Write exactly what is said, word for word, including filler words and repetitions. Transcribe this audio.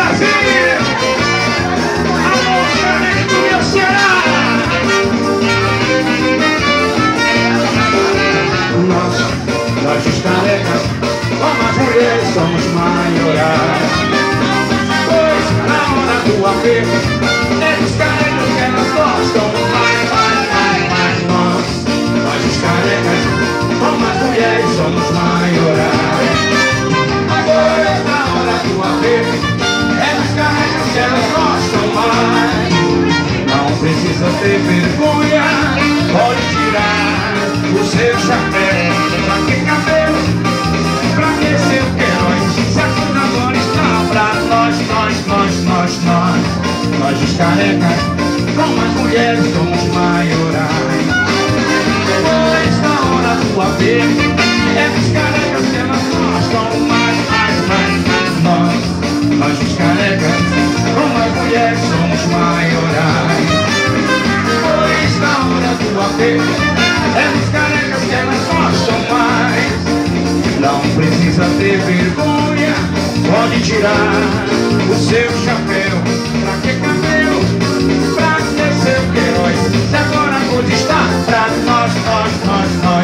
Brasil! Alô, careca do meu Ceará! Nós, nós os carecas, como as mulheres somos maiorais. Pois na hora do aperto, é dos carecas que elas gostam mais, mais, mais, mais. Nós, nós os carecas, como as mulheres somos maiorais. Pois na hora do aperto, é dos carecas que elas gostam mais. Não precisa ter vergonha, pode tirar o seu chapéu. Pra que cabelo, pra que seu queiroz? Se a coisa agora está pra nós, nós, nós, nós, nós. Nós os carecas, como as mulheres somos maiorais. Pois na hora do aperto, é dos carecas que elas gostam mais, mais, mais, mais. Nós, nós os carecas, como as mulheres somos maiorais. Pois na hora do aperto, é dos carecas que elas gostam mais. Não precisa ter vergonha, pode tirar o seu chapéu. Pra que cabelo, pra que seu queiroz? Se agora a coisa está pra nós, nós, nós, nós.